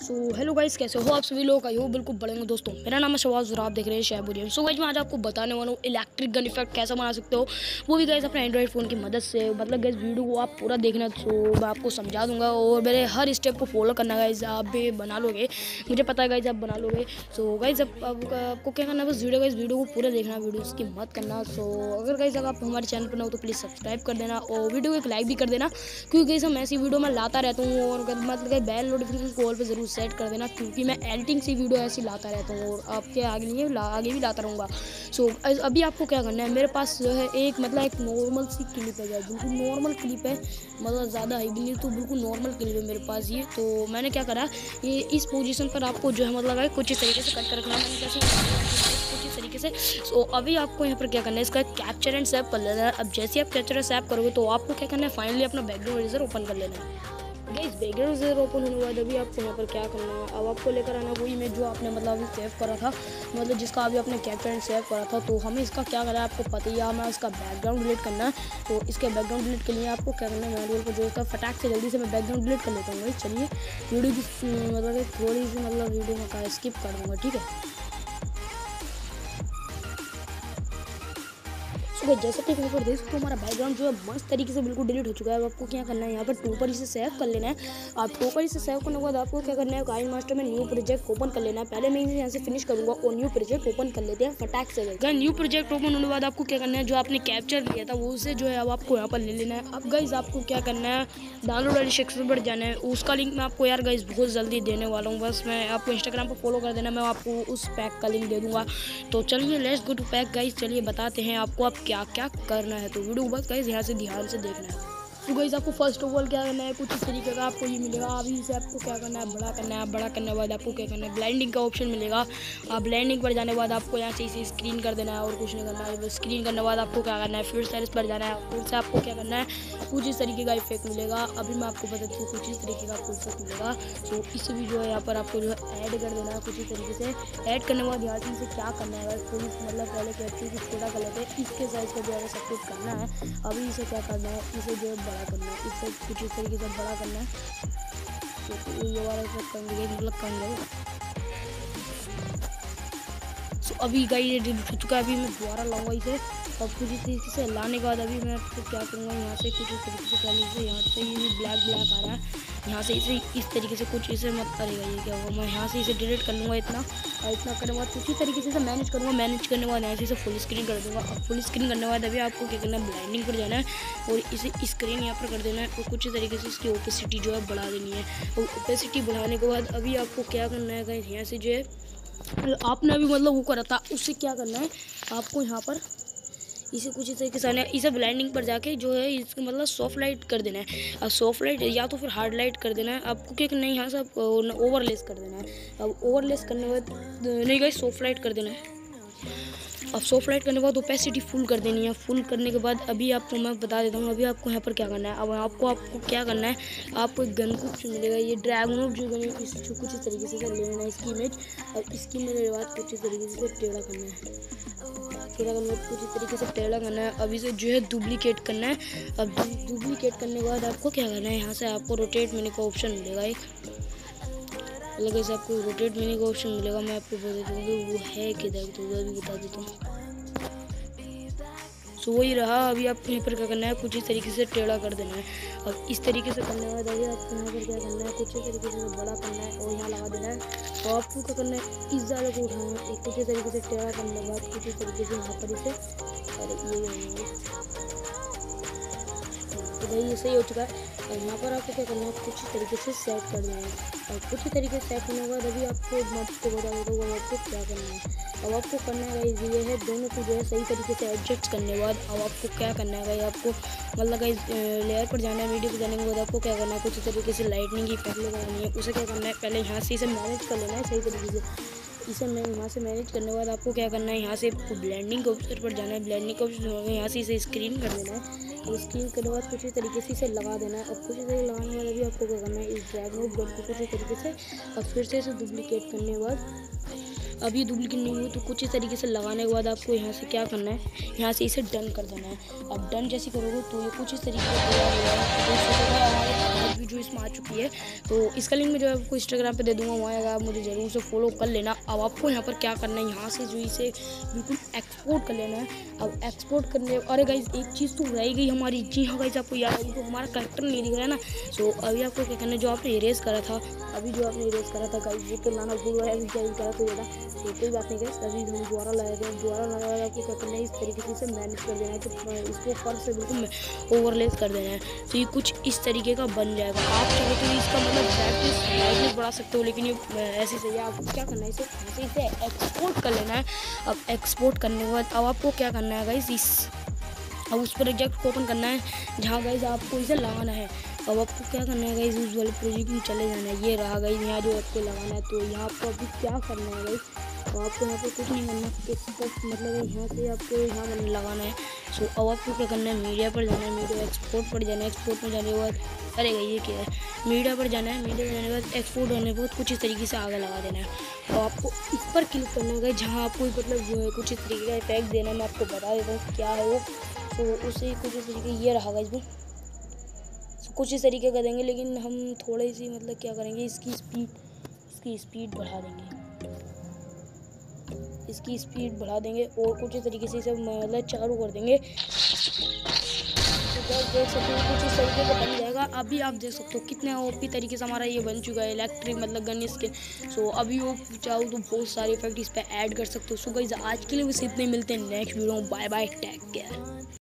So hello guys, कैसे हो आप सभी लोग? आई हो बिल्कुल बढ़ेंगे दोस्तों। मेरा नाम है शवाज और आप देख रहे हैं शहबुरियन। सो गाइस, मैं आज आपको बताने वाला हूँ इलेक्ट्रिक गन इफेक्ट कैसे बना सकते हो, वो भी गाइस अपने एंड्रॉइड फ़ोन की मदद से। मतलब गाइस वीडियो को आप पूरा देखना, सो मैं आपको समझा दूंगा और मेरे हर स्टेप को फॉलो करना। गाइस आप भी बना लोगे, मुझे पता है गाइस आप बना लोगे। सो गाइस आपको क्या करना है, बस वीडियो को पूरा देखना, वीडियो की मत करना। सो अगर गाइस अगर आप हमारे चैनल पर ना हो तो प्लीज़ सब्सक्राइब कर देना और वीडियो को एक लाइक भी कर देना, क्योंकि गाइस हम ऐसी वीडियो मैं लाता रहता हूँ। और मतलब बेल नोटिफिकेशन कॉल पर जरूर सेट कर देना, क्योंकि मैं एडिटिंग से वीडियो ऐसी लाता रहता हूँ और आपके आगे भी लाता रहूँगा। सो अभी आपको क्या करना है, मेरे पास जो है एक नॉर्मल सी क्लिप है, बिल्कुल नॉर्मल क्लिप है, मतलब ज़्यादा हाई भी नहीं, तो बिल्कुल नॉर्मल क्लिप है मेरे पास ये। तो मैंने क्या करा, ये इस पोजीशन पर आपको जो है मतलब कुछ इस तरीके से कट कर रखना, मैंने कैसे कुछ इस तरीके से। सो अभी आपको यहाँ पर क्या करना है, इसका कैप्चर एंड सेव कर लेना है। अब जैसे आप कैप्चर एंड सेव करोगे तो आपको क्या करना है, फाइनली अपना बैकग्राउंड इरेजर ओपन कर लेना है। गाइस बैकग्राउंड इरेजर ओपन होने के बाद अभी आपको यहाँ पर क्या करना है, अब आपको लेकर आना वही इमेज जो आपने मतलब अभी सेव करा था, मतलब जिसका अभी आपने कैप्चर एंड सेव करा था। तो हमें इसका क्या करना है, आपको पता ही है, हमें इसका बैकग्राउंड डिलीट करना है। तो इसके बैकग्राउंड डिलीट के लिए आपको क्या करना है, मैनुअल को जो इसका फटाक से जल्दी से मैं बैकग्राउंड डिलीट कर लेता हूँ। चलिए वीडियो की मतलब थोड़ी सी मतलब वीडियो में स्किप कर दूँगा, ठीक है। तो जैसे कि यहाँ पर देख सकते हो हमारा बैकग्राउंड जो है मस्त तरीके से बिल्कुल डिलीट हो चुका है। अब आपको क्या करना है, यहाँ पर टोपर इसे सेव कर लेना है। आप टोपर इसे सेव करने के बाद आपको क्या करना है, काइन मास्टर में न्यू प्रोजेक्ट ओपन कर लेना है। पहले मैं यहाँ से फिनिश करूँगा और न्यू प्रोजेक्ट ओपन कर लेते हैं फटाक से। न्यू प्रोजेक्ट ओपन होने के बाद आपको क्या करना है, जो आपने कैप्चर किया था वो उसे जो है अब आपको यहाँ पर ले लेना है। अब गाइस आपको क्या करना है, डाउनलोड वाली सेक्शन पर जाना है। उसका लिंक मैं आपको यार गाइस बहुत जल्दी देने वाला हूँ, बस मैं आपको इंस्टाग्राम पर फॉलो कर देना, मैं आपको उस पैक का लिंक दे दूँगा। तो चलिए let's go to pack guys, चलिए बताते हैं आपको आप क्या क्या करना है। तो वीडियो बस गाइस यहाँ से ध्यान से देखना है। तो गाइस आपको फर्स्ट ऑफ ऑल क्या करना है, कुछ इस तरीके का आपको ये मिलेगा। अभी से आपको क्या करना है, बड़ा करना है। बड़ा करने के बाद आपको क्या करना है, ब्लाइंडिंग का ऑप्शन मिलेगा। आप ब्लाइंडिंग पर जाने के बाद आपको यहाँ से इसे स्क्रीन कर देना है और कुछ नहीं करना है। स्क्रीन करने के बाद आपको क्या करना है, फिर सेल्स पर जाना है। फिर से आपको क्या करना है, कुछ इस तरीके का इफेक्ट मिलेगा। अभी मैं आपको बताती हूँ, कुछ इस तरीके का आपको इफेक्ट मिलेगा। तो इसे भी जो है यहाँ पर आपको जो है ऐड कर देना है कुछ इस तरीके से। ऐड करने के बाद यहाँ से इसे क्या करना है, थोड़ी मतलब पहले कैप्चर की छोटा कर लेते हैं, इसके साइज का जो है सब कुछ करना है। अभी इसे क्या करना है, इसे जो है बड़ा करना है, इसे कुछ इस तरीके से बड़ा करना है। तो ये वाला इफेक्ट करेंगे, मतलब करेंगे। सो अभी गाइस ये डिलीट हो चुका है। अभी मैं दोबारा लाऊंगा इसे और कुछ इस तरीके से लाने के बाद अभी मैं आपको क्या करूँगा, यहाँ से कुछ इस तरीके से पहले से यहाँ से ये ब्लैक ब्लैक आ रहा है, यहाँ से इसे इस तरीके से कुछ इसे मत करेगा। ये क्या होगा, मैं यहाँ से इसे डिलीट कर लूँगा इतना, और इतना करने के बाद उसी तरीके से मैनेज करूँगा। मैनेज करने के बाद यहाँ से इसे फुल स्क्रीन कर दूँगा। और फुल स्क्रीन करने के बाद अभी आपको क्या करना है, ब्लाइंडिंग पर जाना है और इसे स्क्रीन यहाँ पर कर देना है और कुछ तरीके से इसकी ओपेसिटी जो है बढ़ा देनी है। और ओपेसिटी बढ़ाने के बाद अभी आपको क्या करना है गाइस, यहाँ से जो है आपने अभी मतलब वो करा था, उससे क्या करना है, आपको यहाँ पर इसे कुछ इस तरीके से आना है। इसे ब्लाइंडिंग पर जाके जो है इसको मतलब सॉफ्ट लाइट कर देना है। अब सॉफ्ट लाइट या तो फिर हार्ड लाइट कर देना है। आपको क्या करना है, यहाँ से ओवरलेस कर देना है। अब ओवरलेस करने के बाद नहीं गाइस, सॉफ्ट लाइट कर देना है। अब सॉफ्ट लाइट करने के बाद ओपेसिटी फुल कर देनी है। फुल करने के बाद अभी आपको मैं बता देता हूँ, अभी आपको यहाँ पर क्या करना है। अब आपको क्या करना है, आपको एक गन कुछ मिलेगा, ये ड्रैगन जो गन है, कुछ इस तरीके से लेना है इसकी इमेज। और इसकी मेरे बाद कुछ इस तरीके से टेढ़ा करना है, कुछ इस तरीके से टेढ़ा करना है। अभी से जो है डुप्लीकेट करना है। अब डुप्लीकेट करने के बाद आपको क्या करना है, यहाँ से आपको रोटेट मिनी का ऑप्शन मिलेगा एक, अलग से आपको रोटेट मिनी का ऑप्शन मिलेगा। मैं आपको बता दूँगी वो है किधर, तो वो भी बता देता हूँ। सो वही रहा। अभी आपको यहाँ पर क्या करना है, कुछ इस तरीके से टेढ़ा कर देना है। अब इस तरीके से करने के बाद अभी आपको यहाँ पर क्या करना है, कुछ इस तरीके से बड़ा करना है और यहाँ लगा देना है। तो आपको क्या करना है, इस ज़्यादा को उठाना है, कुछ इस तरीके से टेढ़ा करने के बाद कुछ इस तरीके से यहाँ पर इसे, अरे ये तो भाई ये सही हो चुका है। और यहाँ पर आपको क्या करना है, कुछ इस तरीके से सेट कर देना है। और कुछ तरीके से सेट करने के बाद अभी आपको बता देता हूँ आपको क्या करना है। अब आपको करना है गाइस ये है, दोनों को जो है सही तरीके से एडजस्ट करने के बाद अब आपको क्या करना है गाइस, आपको मतलब गाइस लेयर पर जाना है। वीडियो पर जाने के बाद आपको क्या करना है, कुछ तरीके से लाइटनिंग की इफेक्ट लगानी है। उसे क्या करना है, पहले यहाँ से इसे मैनेज कर लेना है सही तरीके से। इसे मैं यहाँ से मैनेज करने के बाद आपको क्या करना है, यहाँ से ब्लेंडिंग के ऑप्शन पर जाना है। ब्लेंडिंग का ऑप्शन होगा, यहाँ से इसे स्क्रीन कर देना है। और स्क्रीन करने के बाद कुछ इस तरीके से इसे लगा देना है। और कुछ इस तरीके लगाने के बाद अभी आपको क्या करना है, इस ड्रैग नोट गन को कुछ इस तरीके से और फिर से इसे डुप्लीकेट करने के बाद अब ये डुप्लीकेट नहीं हुई तो कुछ इस तरीके से लगाने के बाद आपको यहाँ से क्या करना है, यहाँ से इसे डन कर देना है। अब डन जैसे करोगे तो ये कुछ इस तरीके से तैयार हो जाएगा। हमारे वीडियो इसमें आ चुकी है, तो इसका लिंक मैं जो है आपको इंस्टाग्राम पे दे दूँगा, वहाँ अगर आप मुझे ज़रूर से फॉलो कर लेना। अब आपको यहाँ पर क्या करना है, यहाँ से जो इसे बिल्कुल एक्सपोर्ट कर लेना है। अब एक्सपोर्ट करने, अरे गाइस एक चीज़ तो रह गई हमारी, जी हाँ गाइस आपको याद है, तो हमारा करेक्टर नहीं दिख रहा है ना। सो अभी आपको क्या करना है, जो आपने इरेज करा था, अभी जो आपने इरेज करा था गाइस, वो तो लाना भूल गया, अभी क्या करा तो ज़्यादा तो कोई बात नहीं गाइस। अभी हम दोबारा लगाए थे, दोबारा लगाया आपको क्या करना है, इस तरीके से इसे मैनेज कर देना है, तो इसको फर्स्ट से बिल्कुल ओवरलेस कर देना है, तो ये कुछ इस तरीके का बन जाएगा। आप चाहे तो इसका मतलब ब्राइटनेस बढ़ा सकते हो, लेकिन ये ऐसे सही है। आपको क्या करना है, इसे एक्सपोर्ट कर लेना है। अब एक्सपोर्ट करने के बाद अब आपको क्या करना है गाइस, अब उस प्रोजेक्ट को ओपन करना है जहाँ गाइस आपको इसे लगाना है। अब आपको क्या करना है गाइस, उस वाले प्रोजेक्ट में चले जाना है, ये रहा गाइस यहाँ जो आपको लगाना है। तो यहाँ आपको अभी क्या करना है गाइस, तो आपको यहाँ पे कुछ नहीं करना, मतलब यहाँ से आपको यहाँ लगाना है। सो अब आपको क्या करना है, मीडिया पर जाना है, मीडिया एक्सपोर्ट पर जाना है, एक्सपोर्ट में जाने के बाद अरे ये क्या है, मीडिया पर जाना है, मीडिया पर जाने के बाद एक्सपोर्ट होने के बाद कुछ इस तरीके से आगे लगा देना है। तो आपको इस पर क्लिक करना है जहाँ आपको मतलब कुछ इस तरीके का इफेक्ट देना है। मैं आपको बता देता हूँ क्या है वो, तो उसे कुछ इस तरीके ये रहा गाइस, वो कुछ इस तरीके का देंगे, लेकिन हम थोड़ी सी मतलब क्या करेंगे, इसकी स्पीड बढ़ा देंगे, इसकी स्पीड बढ़ा देंगे और कुछ इस तरीके से इसे मतलब चालू कर देंगे। तो देख सकते हो कुछ इस तरीके का बन जाएगा। अभी आप देख सकते हो कितने ओपी तरीके से हमारा ये बन चुका है इलेक्ट्रिक मतलब गन स्किन। सो अभी वो चाहो तो बहुत सारे इफेक्ट इस पर ऐड कर सकते हो। सो गाइस आज के लिए बस इतने, मिलते हैं नेक्स्ट वीडियो में, बाय बाय, टेक केयर।